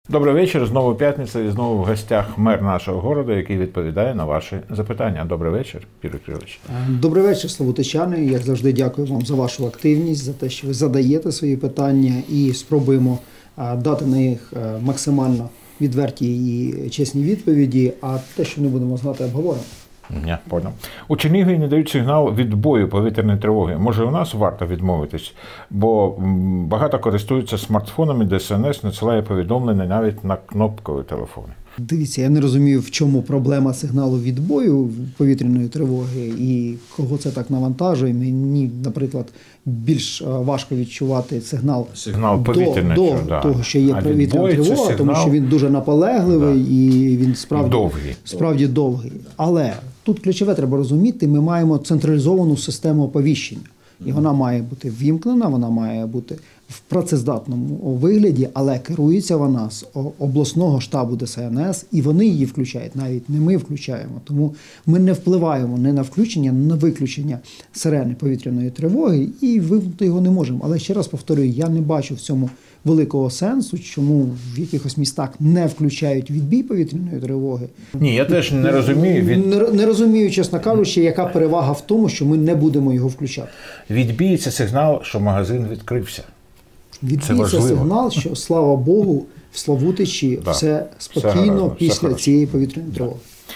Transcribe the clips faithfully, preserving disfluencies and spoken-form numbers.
Добрий вечір, знову п'ятниця і знову в гостях мер нашого міста, який відповідає на ваші запитання. Добрий вечір, Юрій Кирилович. Добрий вечір, славутичани. Як завжди, дякую вам за вашу активність, за те, що ви задаєте свої питання і спробуємо дати на них максимально відверті і чесні відповіді, а те, що не будемо знати, обговоримо. Я понял. У Чернігові не дають сигнал відбою повітряної тривоги. Може, у нас варто відмовитись? Бо багато користуються смартфонами, де ес ен ес надсилає повідомлення навіть на кнопкові телефони. Дивіться, я не розумію, в чому проблема сигналу відбою повітряної тривоги і кого це так навантажує. Мені, наприклад, більш важко відчувати сигнал, сигнал повітряної до, тривоги, до да. того, що є а повітряна тривога, сигнал... тому що він дуже наполегливий, да. І він справді довгий. справді довгий. Але тут ключове треба розуміти, ми маємо централізовану систему оповіщення. І вона має бути ввімкнена, вона має бути в працездатному вигляді, але керується вона з обласного штабу де ес ен ес, і вони її включають, навіть не ми включаємо. Тому ми не впливаємо не на включення, не на виключення сирени повітряної тривоги, і вимкнути його не можемо. Але ще раз повторюю, я не бачу в цьому великого сенсу, чому в якихось містах не включають відбій повітряної тривоги. Ні, я теж не розумію. Від... Не, не розумію, чесно кажучи, яка перевага в тому, що ми не будемо його включати. Відбій – це сигнал, що магазин відкрився. Відбій – це сигнал, що, слава Богу, в Славутичі да. все спокійно все після все цієї повітряної тривоги.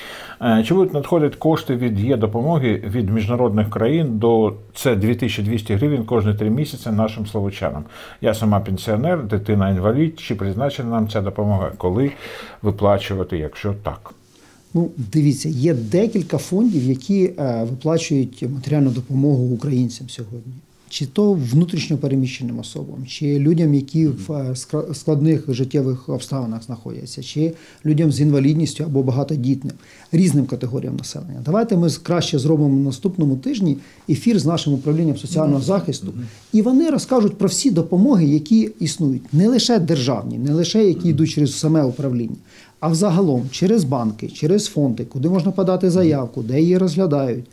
Чи будуть надходити кошти від є-допомоги від міжнародних країн до це дві тисячі двісті гривень кожні три місяці нашим славутчанам? Я сама пенсіонер, дитина-інвалід. Чи призначена нам ця допомога? Коли виплачувати, якщо так? Ну, дивіться, є декілька фондів, які е, виплачують матеріальну допомогу українцям сьогодні. Чи то внутрішньо переміщеним особам, чи людям, які в складних життєвих обставинах знаходяться, чи людям з інвалідністю або багатодітним, різним категоріям населення. Давайте ми краще зробимо на наступному тижні ефір з нашим управлінням соціального захисту, і вони розкажуть про всі допомоги, які існують. Не лише державні, не лише які йдуть через саме управління, а взагалом через банки, через фонди, куди можна подати заявку, де її розглядають.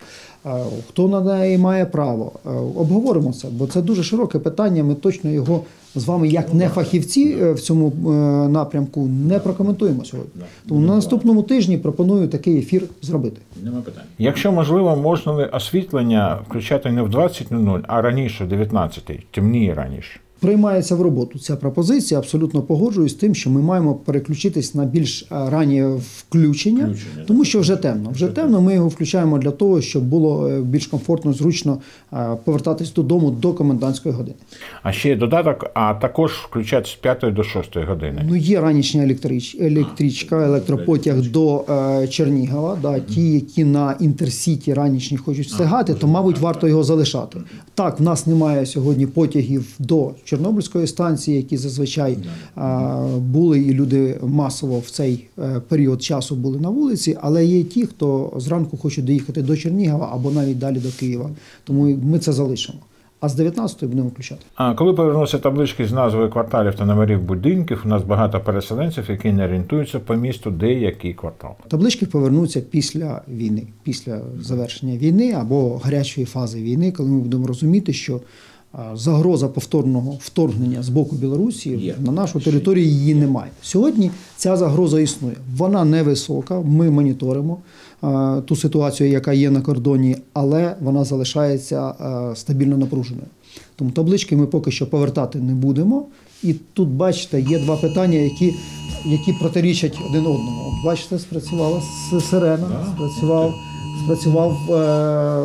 Хто на неї має право. Обговоримо це, бо це дуже широке питання, ми точно його з вами, як не фахівці в цьому напрямку, не прокоментуємо сьогодні. Тому на наступному тижні пропоную такий ефір зробити. Нема питань. Якщо можливо, можна ли освітлення включати не в двадцять нуль нуль, а раніше, в дев'ятнадцятій, темніє раніше? Приймається в роботу ця пропозиція, абсолютно погоджуюсь з тим, що ми маємо переключитись на більш раннє включення, включення тому що вже темно. Вже темно, ми його включаємо для того, щоб було більш комфортно, зручно повертатись додому до комендантської години. А ще є додаток, а також включати з п'ятої до шостої години. Ну, є ранішня електрич, електричка, електропотяг до е, Чернігова, да, mm-hmm. ті, які на інтерсіті ранішні хочуть встигати, то, мабуть, варто його залишати. Так, в нас немає сьогодні потягів до Чорнобильської станції, які зазвичай а, були, і люди масово в цей е, період часу були на вулиці, але є ті, хто зранку хоче доїхати до Чернігова або навіть далі до Києва. Тому ми це залишимо. А з дев'ятнадцятої будемо включати. А коли повернуться таблички з назвою кварталів та номерів будинків, у нас багато переселенців, які не орієнтуються по місту, де який квартал. Таблички повернуться після війни, після завершення війни або гарячої фази війни, коли ми будемо розуміти, що загроза повторного вторгнення з боку Білорусі є. На нашу територію її немає. Сьогодні ця загроза існує. Вона невисока, ми моніторимо а, ту ситуацію, яка є на кордоні, але вона залишається а, стабільно напруженою. Тому таблички ми поки що повертати не будемо. І тут, бачите, є два питання, які, які протирічать один одному. От, бачите, спрацювала сирена, да? спрацював, спрацював е,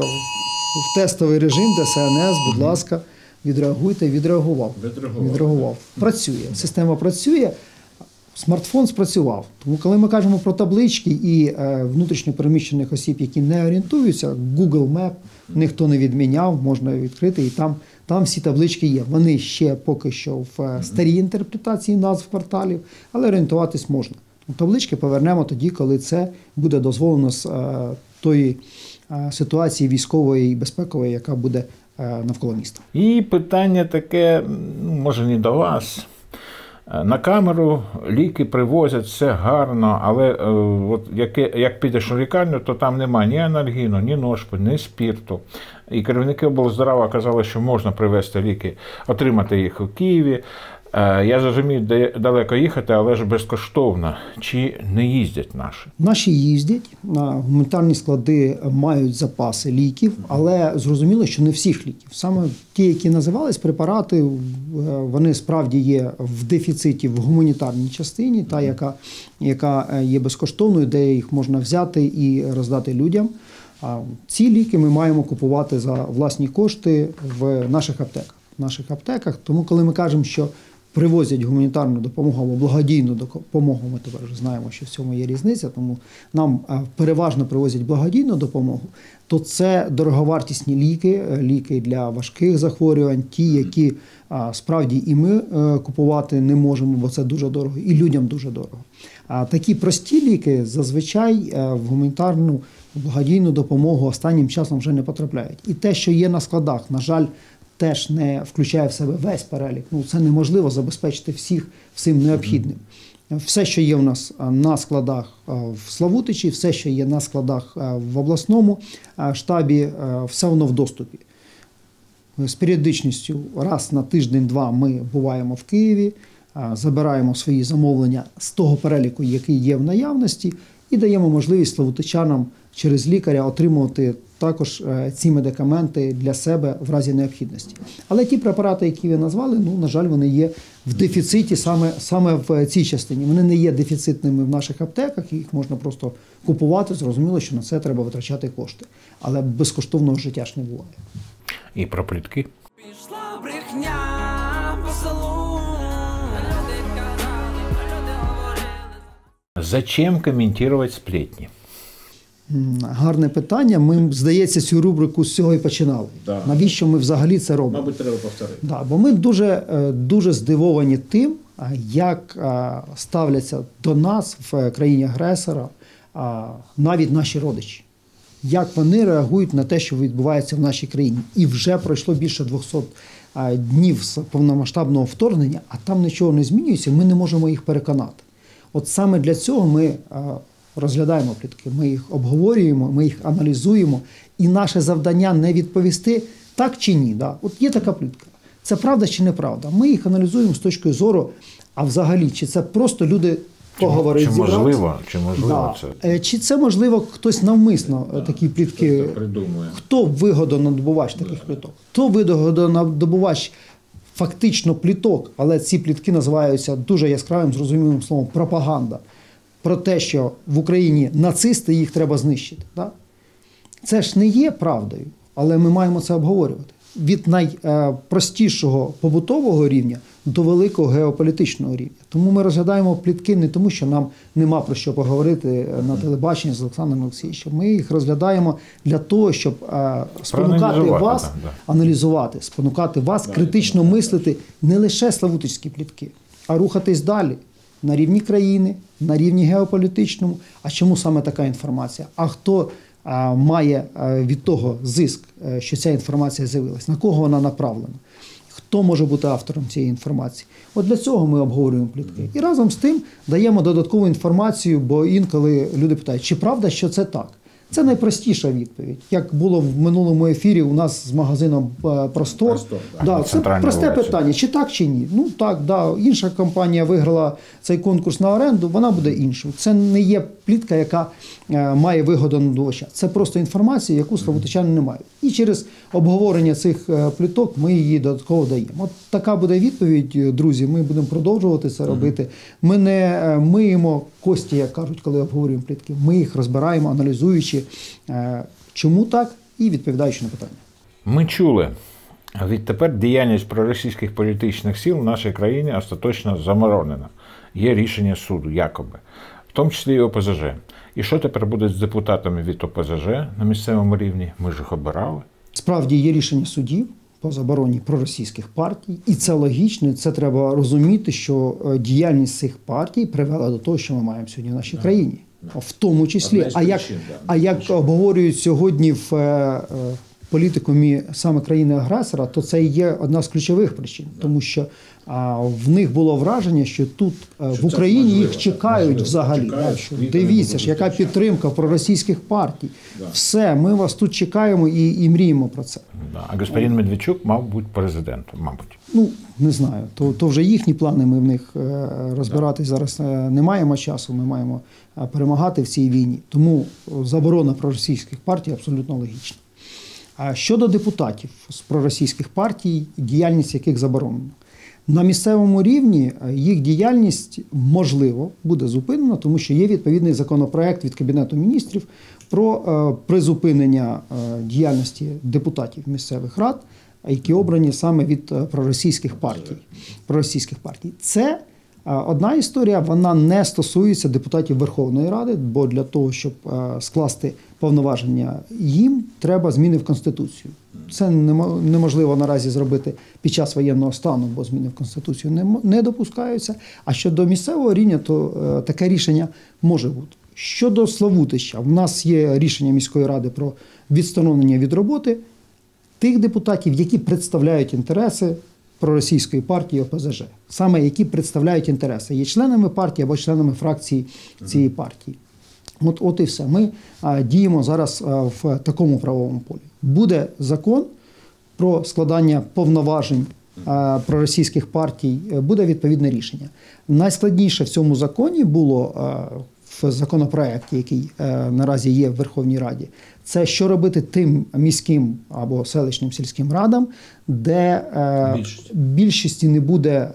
в тестовий режим де ес ен ес, будь ласка. Відреагуйте, відреагував. Відреагував. Відреагував. Працює. Система працює, смартфон спрацював. Тому коли ми кажемо про таблички і е, внутрішньо переміщених осіб, які не орієнтуються, Google Map ніхто не відміняв, можна відкрити, і там, там всі таблички є. Вони ще поки що в е, старій інтерпретації назв кварталів, але орієнтуватись можна. Тому таблички повернемо тоді, коли це буде дозволено з е, тої е, ситуації військової і безпекової, яка буде навколо міста. І питання таке, може не до вас. На камеру ліки привозять, все гарно, але е, от як, як підеш у лікарню, то там немає ні анальгіну, ні ношпи, ні спірту. І керівники облздрава казали, що можна привезти ліки, отримати їх у Києві. Я зрозумію, де далеко їхати, але ж безкоштовно. Чи не їздять наші? Наші їздять, гуманітарні склади мають запаси ліків, але зрозуміло, що не всіх ліків. Саме ті, які називались препарати, вони справді є в дефіциті в гуманітарній частині, та, яка, яка є безкоштовною, де їх можна взяти і роздати людям. Ці ліки ми маємо купувати за власні кошти в наших аптеках. В наших аптеках. Тому, коли ми кажемо, що привозять гуманітарну допомогу або благодійну допомогу, ми тепер вже знаємо, що в цьому є різниця, тому нам переважно привозять благодійну допомогу, то це дороговартісні ліки, ліки для важких захворювань, ті, які справді і ми купувати не можемо, бо це дуже дорого, і людям дуже дорого. А такі прості ліки зазвичай в гуманітарну благодійну допомогу останнім часом вже не потрапляють. І те, що є на складах, на жаль, теж не включає в себе весь перелік. Ну, це неможливо забезпечити всіх всім необхідним. Все, що є у нас на складах в Славутичі, все, що є на складах в обласному штабі, все воно в доступі. З періодичністю раз на тиждень-два ми буваємо в Києві, забираємо свої замовлення з того переліку, який є в наявності, і даємо можливість славутичанам через лікаря отримувати також ці медикаменти для себе в разі необхідності. Але ті препарати, які ви назвали, ну, на жаль, вони є в дефіциті саме, саме в цій частині. Вони не є дефіцитними в наших аптеках, їх можна просто купувати. Зрозуміло, що на це треба витрачати кошти. Але безкоштовного життя ж не буває. І про плітки. Пішла брехня по селу. Зачем коментувати сплетні? Гарне питання. Ми, здається, цю рубрику з цього і починали. Да. Навіщо ми взагалі це робимо? Мабуть, треба повторити. Да, бо ми дуже, дуже здивовані тим, як ставляться до нас в країні-агресора навіть наші родичі. Як вони реагують на те, що відбувається в нашій країні. І вже пройшло більше двохсот днів з повномасштабного вторгнення, а там нічого не змінюється, ми не можемо їх переконати. От саме для цього ми розглядаємо плітки, ми їх обговорюємо, ми їх аналізуємо. І наше завдання не відповісти так чи ні. Да? От є така плітка. Це правда чи неправда? Ми їх аналізуємо з точки зору, а взагалі, чи це просто люди поговорили, чи, чи можливо, чи можливо да. це? Чи це, можливо, хтось навмисно да. такі плітки придумує? Хто вигодонадобувач таких да. пліток? Хто вигодонадобувач фактично пліток, але ці плітки називаються дуже яскравим, зрозумілим словом пропаганда. Про те, що в Україні нацисти, їх треба знищити. Да? Це ж не є правдою, але ми маємо це обговорювати. Від найпростішого побутового рівня до великого геополітичного рівня. Тому ми розглядаємо плітки не тому, що нам нема про що поговорити на телебаченні з Олександром Олексійовичем. Ми їх розглядаємо для того, щоб спонукати вас так, да. аналізувати, спонукати вас критично мислити не лише славутичські плітки, а рухатись далі. На рівні країни, на рівні геополітичному. А чому саме така інформація? А хто а, має а, від того зиск, а, що ця інформація з'явилась? На кого вона направлена? Хто може бути автором цієї інформації? От для цього ми обговорюємо плітки. І разом з тим даємо додаткову інформацію, бо інколи люди питають, чи правда, що це так? Це найпростіша відповідь. Як було в минулому ефірі у нас з магазином «Простор». Простор, да, це просте вулиці. Питання, чи так, чи ні. Ну так, да, інша компанія виграла цей конкурс на оренду, вона буде іншою. Це не є плітка, яка е, має вигоду надавача. Це просто інформація, яку славутичани не мають. І через обговорення цих е, пліток ми її додатково даємо. От така буде відповідь, друзі, ми будемо продовжувати це робити. Ми не е, миємо кості, як кажуть, коли обговорюємо плітки. Ми їх розбираємо, аналізуючи, чому так, і відповідаючи на питання. Ми чули, відтепер діяльність проросійських політичних сил в нашій країні остаточно заборонена. Є рішення суду, якоби, в тому числі і О Пе Зе Же. І що тепер буде з депутатами від О Пе Зе Же на місцевому рівні? Ми ж їх обирали. Справді є рішення судів по забороні проросійських партій, і це логічно, це треба розуміти, що діяльність цих партій привела до того, що ми маємо сьогодні в нашій країні. В тому числі, а як, а як обговорюють сьогодні в е, політикумі саме країни-агресора, то це є одна з ключових причин. Тому що а, в них було враження, що тут що в Україні можливо, їх чекають можливо, взагалі. Чекають, да, що, дивіться ж, яка підтримка проросійських партій. Да. Все, ми вас тут чекаємо і, і мріємо про це. Да. А господин Медведчук мав бути президентом, мабуть. Ну, не знаю, то, то вже їхні плани, ми в них е, розбиратись зараз е, не маємо часу, ми маємо е, перемагати в цій війні. Тому заборона проросійських партій абсолютно логічна. А щодо депутатів з проросійських партій, діяльність яких заборонена. На місцевому рівні їх діяльність, можливо, буде зупинена, тому що є відповідний законопроект від Кабінету міністрів про е, призупинення е, діяльності депутатів місцевих рад, які обрані саме від е, проросійських партій. Проросійських партій. Це е, одна історія, вона не стосується депутатів Верховної Ради, бо для того, щоб е, скласти повноваження їм, треба зміни в Конституцію. Це неможливо наразі зробити під час воєнного стану, бо зміни в Конституцію не, не допускаються. А щодо місцевого рівня, то е, таке рішення може бути. Щодо Славутища, в нас є рішення міської ради про відсторонення від роботи тих депутатів, які представляють інтереси проросійської партії О Пе Зе Же. Саме які представляють інтереси, є членами партії або членами фракції цієї партії. От, от і все. Ми а, діємо зараз а, в такому правовому полі. Буде закон про складання повноважень а, проросійських партій, буде відповідне рішення. Найскладніше в цьому законі було а, в законопроекті, який а, наразі є в Верховній Раді, це що робити тим міським або селищним сільським радам, де а, Більшість. більшості не буде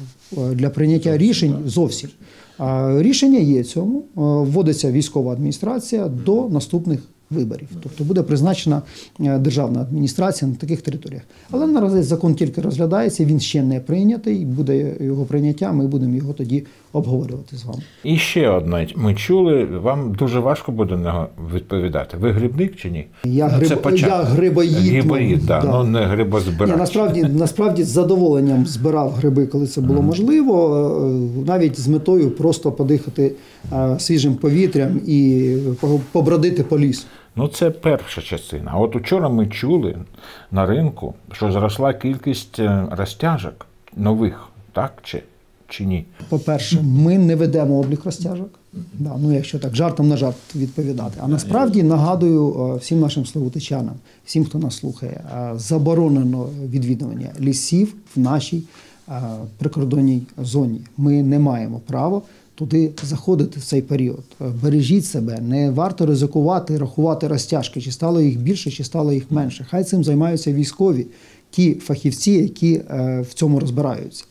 а, для прийняття рішень зовсім. Рішення є цьому, вводиться військова адміністрація до наступних виборів. Тобто буде призначена державна адміністрація на таких територіях. Але наразі закон тільки розглядається, він ще не прийнятий, буде його прийняття, ми будемо його тоді обговорювати з вами. І ще одне, ми чули, вам дуже важко буде на нього відповідати. Ви грибник чи ні? Я, гриб... Я грибоїд. Грибоїд, так, да. Ну не грибозбирач. Ні, насправді, насправді з задоволенням збирав гриби, коли це було mm. можливо, навіть з метою просто подихати свіжим повітрям і побродити по лісу. Ну, це перша частина. А от учора ми чули на ринку, що зросла кількість розтяжок нових, так чи, чи ні? По-перше, ми не ведемо облік розтяжок, да, ну, якщо так жартом на жарт відповідати. А насправді нагадую всім нашим славутичанам, всім, хто нас слухає, заборонено відвідування лісів в нашій прикордонній зоні. Ми не маємо права туди заходити в цей період. Бережіть себе, не варто ризикувати, рахувати розтяжки, чи стало їх більше, чи стало їх менше. Хай цим займаються військові, ті фахівці, які в цьому розбираються.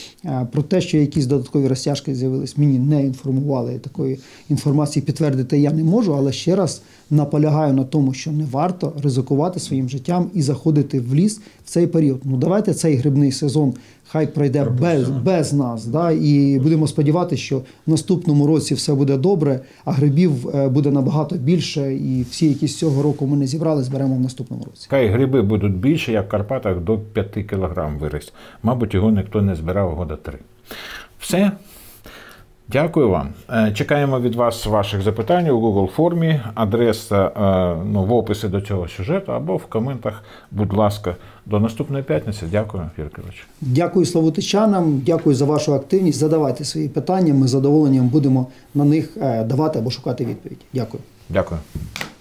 Про те, що якісь додаткові розтяжки з'явились, мені не інформували. Такої інформації підтвердити я не можу, але ще раз наполягаю на тому, що не варто ризикувати своїм життям і заходити в ліс в цей період. Ну давайте цей грибний сезон хай пройде без, без нас, да, і будемо сподіватися, що в наступному році все буде добре, а грибів буде набагато більше, і всі, які з цього року ми не зібрали, зберемо в наступному році. Хай гриби будуть більше, як в Карпатах, до п'яти кілограм виріс. Мабуть, його ніхто не збирав года три. Все. Дякую вам. Чекаємо від вас ваших запитань у Google формі, адреса ну, в описі до цього сюжету або в коментах, будь ласка. До наступної п'ятниці. Дякую, Юрій Кирилович. Дякую славутичанам, дякую за вашу активність. Задавайте свої питання, ми з задоволенням будемо на них давати або шукати відповідь. Дякую. Дякую.